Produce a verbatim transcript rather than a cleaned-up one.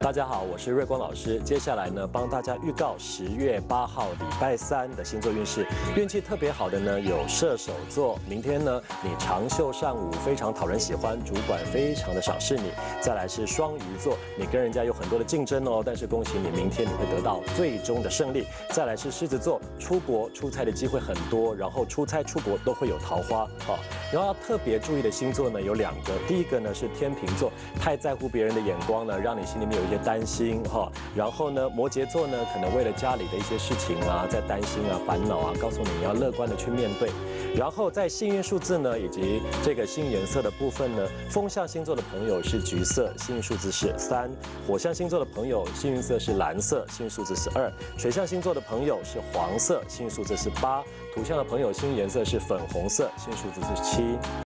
大家好，我是瑞光老师。接下来呢，帮大家预告十月八号礼拜三的星座运势。运气特别好的呢，有射手座。明天呢，你长袖善舞，非常讨人喜欢，主管非常的赏识你。再来是双鱼座，你跟人家有很多的竞争哦，但是恭喜你，明天你会得到最终的胜利。再来是狮子座，出国出差的机会很多，然后出差出国都会有桃花哦。然后要特别注意的星座呢有两个，第一个呢是天秤座，太在乎别人的眼光呢，让你心里面有一些担心哈。然后呢，摩羯座呢，可能为了家里的一些事情啊，在担心啊、烦恼啊，告诉你你要乐观的去面对。然后在幸运数字呢，以及这个幸运颜色的部分呢，风象星座的朋友是橘色，幸运数字是三；火象星座的朋友幸运色是蓝色，幸运数字是二；水象星座的朋友是黄色，幸运数字是八；土象的朋友幸运颜色是粉红色，幸运数字是七。